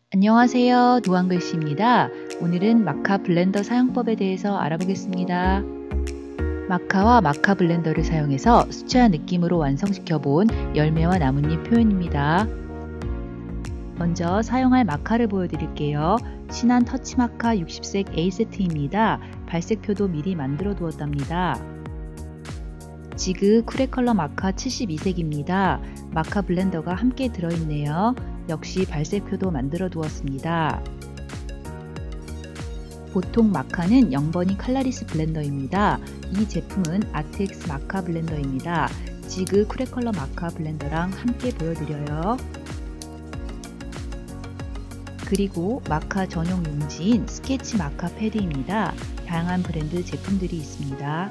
안녕하세요. 도안글씨입니다. 오늘은 마카 블렌더 사용법에 대해서 알아보겠습니다. 마카와 마카 블렌더를 사용해서 수채화 느낌으로 완성시켜 본 열매와 나뭇잎 표현입니다. 먼저 사용할 마카를 보여드릴게요. 신한 터치마카 60색 A세트입니다. 발색표도 미리 만들어 두었답니다. 지그 쿠레컬러 마카 72색입니다. 마카 블렌더가 함께 들어있네요. 역시 발색표도 만들어 두었습니다. 보통 마카는 0번이 칼라리스 블렌더입니다. 이 제품은 아트엑스 마카 블렌더입니다. 지그 쿠레컬러 마카 블렌더랑 함께 보여드려요. 그리고 마카 전용 용지인 스케치 마카 패드입니다. 다양한 브랜드 제품들이 있습니다.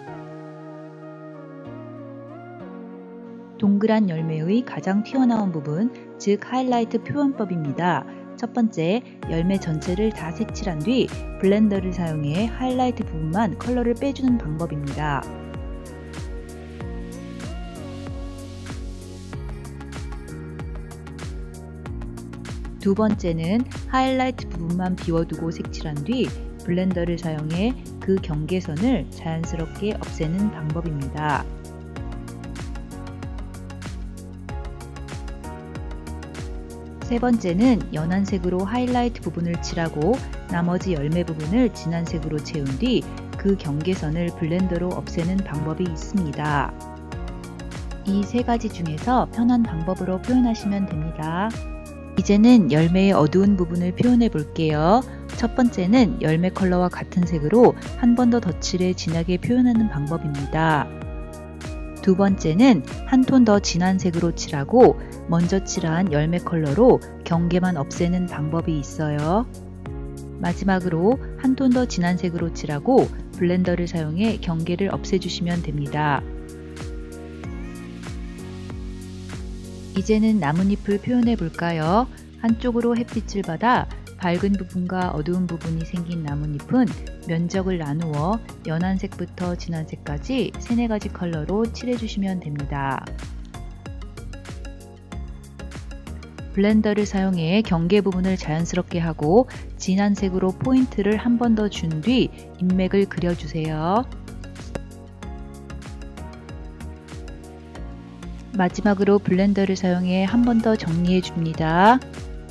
동그란 열매의 가장 튀어나온 부분, 즉 하이라이트 표현법입니다. 첫 번째, 열매 전체를 다 색칠한 뒤 블렌더를 사용해 하이라이트 부분만 컬러를 빼주는 방법입니다. 두 번째는 하이라이트 부분만 비워두고 색칠한 뒤 블렌더를 사용해 그 경계선을 자연스럽게 없애는 방법입니다. 세 번째는 연한 색으로 하이라이트 부분을 칠하고 나머지 열매 부분을 진한 색으로 채운 뒤 그 경계선을 블렌더로 없애는 방법이 있습니다. 이 세 가지 중에서 편한 방법으로 표현하시면 됩니다. 이제는 열매의 어두운 부분을 표현해 볼게요. 첫 번째는 열매 컬러와 같은 색으로 한 번 더 덧칠해 진하게 표현하는 방법입니다. 두 번째는 한 톤 더 진한 색으로 칠하고 먼저 칠한 열매 컬러로 경계만 없애는 방법이 있어요. 마지막으로 한 톤 더 진한 색으로 칠하고 블렌더를 사용해 경계를 없애주시면 됩니다. 이제는 나뭇잎을 표현해 볼까요? 한쪽으로 햇빛을 받아 밝은 부분과 어두운 부분이 생긴 나뭇잎은 면적을 나누어 연한 색부터 진한 색까지 3-4가지 컬러로 칠해주시면 됩니다. 블렌더를 사용해 경계 부분을 자연스럽게 하고 진한 색으로 포인트를 한 번 더 준 뒤 인맥을 그려주세요. 마지막으로 블렌더를 사용해 한 번 더 정리해 줍니다.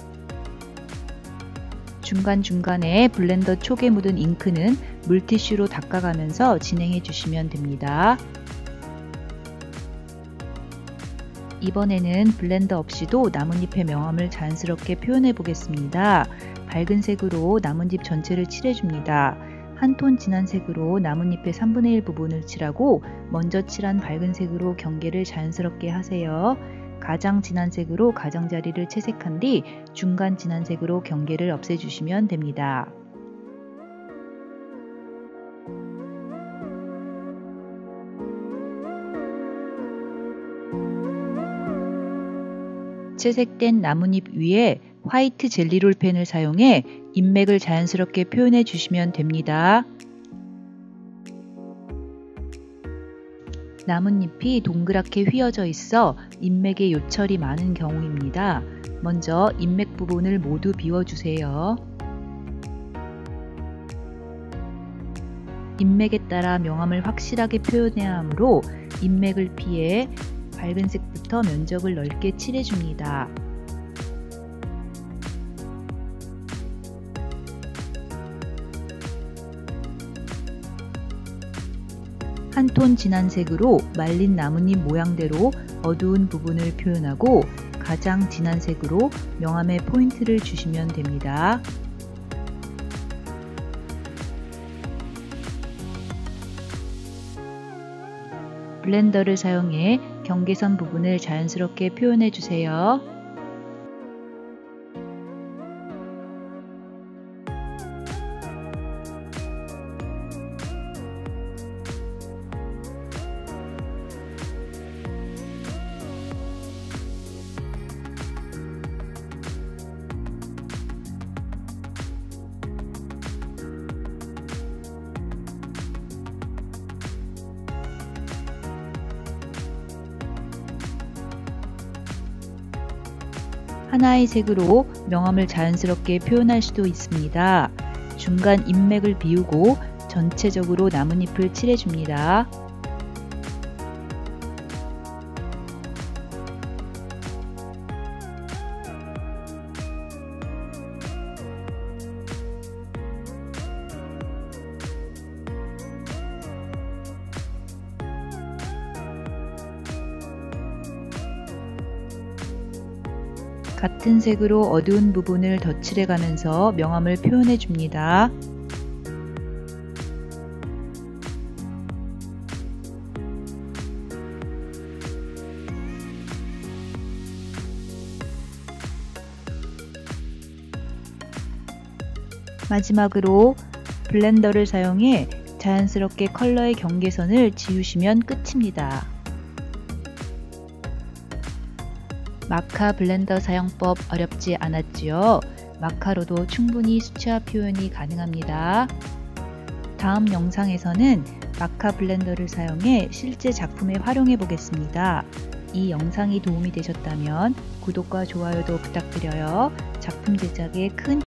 중간중간에 블렌더 촉에 묻은 잉크는 물티슈로 닦아가면서 진행해 주시면 됩니다. 이번에는 블렌더 없이도 나뭇잎의 명암을 자연스럽게 표현해 보겠습니다. 밝은 색으로 나뭇잎 전체를 칠해줍니다. 한 톤 진한 색으로 나뭇잎의 3분의 1 부분을 칠하고 먼저 칠한 밝은 색으로 경계를 자연스럽게 하세요. 가장 진한 색으로 가장자리를 채색한 뒤 중간 진한 색으로 경계를 없애주시면 됩니다. 채색된 나뭇잎 위에 화이트 젤리롤 펜을 사용해 인맥을 자연스럽게 표현해 주시면 됩니다. 나뭇잎이 동그랗게 휘어져 있어 인맥에 요철이 많은 경우입니다. 먼저 인맥 부분을 모두 비워주세요. 인맥에 따라 명암을 확실하게 표현해야 하므로 인맥을 피해 밝은 색부터 면적을 넓게 칠해줍니다. 한 톤 진한 색으로 말린 나뭇잎 모양대로 어두운 부분을 표현하고 가장 진한 색으로 명암에 포인트를 주시면 됩니다. 블렌더를 사용해 경계선 부분을 자연스럽게 표현해 주세요. 하나의 색으로 명암을 자연스럽게 표현할 수도 있습니다. 중간 인맥을 비우고 전체적으로 나뭇잎을 칠해줍니다. 같은 색으로 어두운 부분을 덧칠해가면서 명암을 표현해 줍니다. 마지막으로 블렌더를 사용해 자연스럽게 컬러의 경계선을 지우시면 끝입니다. 마카 블렌더 사용법 어렵지 않았지요? 마카로도 충분히 수채화 표현이 가능합니다. 다음 영상에서는 마카 블렌더를 사용해 실제 작품에 활용해 보겠습니다. 이 영상이 도움이 되셨다면 구독과 좋아요도 부탁드려요. 작품 제작에 큰